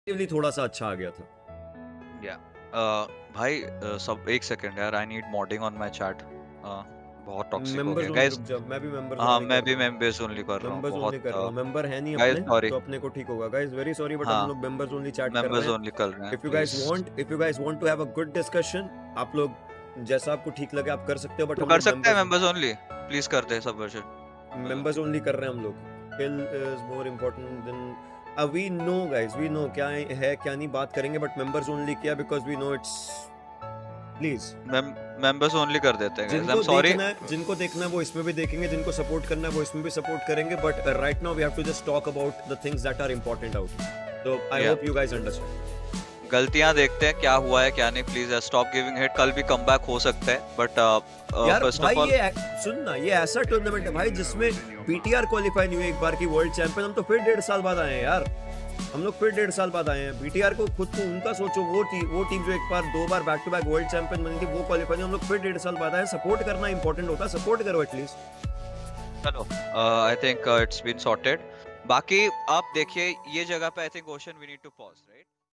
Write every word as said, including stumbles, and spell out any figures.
Comparatively थोड़ा सा अच्छा आ गया था। या भाई uh, सब एक सेकंड यार, I need modding on my chat. बहुत टॉक्सिक हो मेंबर्स गया ओनली, गाइस। रुक जा, मैं भी मेंबर्स हाँ ओनली मैं कर भी रहा हूँ। मेंबर्स ओनली कर रहा हूँ मेंबर्स बहुत। ओनली कर रहा हूँ, मेंबर है नहीं गाइस अपने, सॉरी। तो अपने को ठीक होगा गाइस, वेरी सॉरी बट हम हाँ लोग मेंबर्स ओनली चैट कर मेंबर्स रहे ओनली हैं। कर रहे हैं if you please. Guys want if you guys want to have a good discussion, आप लोग जैसा आपको ठीक लगे आप कर सकते हो, बट तो हम कर लोग सकते हैं मेंबर्स मेंबर्स ओनली, प्लीज कर दे सबवर्जन। मेंबर्स ओनली कर रहे हैं हम लोग। Kill is more important than, we know guys, we know क्या है क्या नहीं बात करेंगे, बट मेंबर्स ओनली किया because we know it's, please. Members only कर देते हैं गाइस, आई एम जिनको सॉरी। देखना है जिनको देखना है वो इसमें भी देखेंगे, जिनको सपोर्ट करना है वो इसमें भी सपोर्ट करेंगे, but right now we have to just talk about the things that are important out. तो आई या होप यू गाइस अंडरस्टैंड। गलतियां देखते हैं क्या हुआ है क्या नहीं, प्लीज स्टॉप गिविंग हिट। कल भी कमबैक हो सकता है बट यार फर्स्ट भाई ऑफ ऑल ये सुन ना, ये ऐसा टूर्नामेंट है भाई जिसमें पीटीआर क्वालिफाई नहीं हुई एक बार की वर्ल्ड चैंपियन, हम तो फिर डेढ़ साल बाद आए हैं यार, हम लोग फिर डेढ़ साल बाद आए हैं। बीटीआर को खुद को उनका सोचो, वो टीम वो टीम जो एक बार दो बार back to back world champion बनी थी वो क्वालिफाई नहीं, हम लोग फिर डेढ़ साल बाद आए हैं। सपोर्ट करना इंपॉर्टेंट होता है, सपोर्ट करो एटलीस्ट। चलो I think it's been sorted. बाकी आप देखिए ये जगह पे I think ocean we need to pause right.